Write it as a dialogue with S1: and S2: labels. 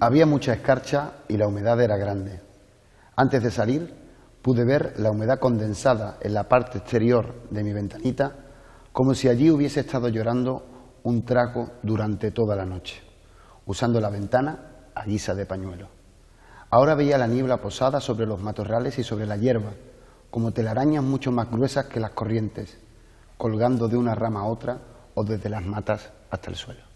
S1: Había mucha escarcha y la humedad era grande. Antes de salir, pude ver la humedad condensada en la parte exterior de mi ventanita, como si allí hubiese estado llorando un trago durante toda la noche, usando la ventana a guisa de pañuelo. Ahora veía la niebla posada sobre los matorrales y sobre la hierba, como telarañas mucho más gruesas que las corrientes, colgando de una rama a otra o desde las matas hasta el suelo.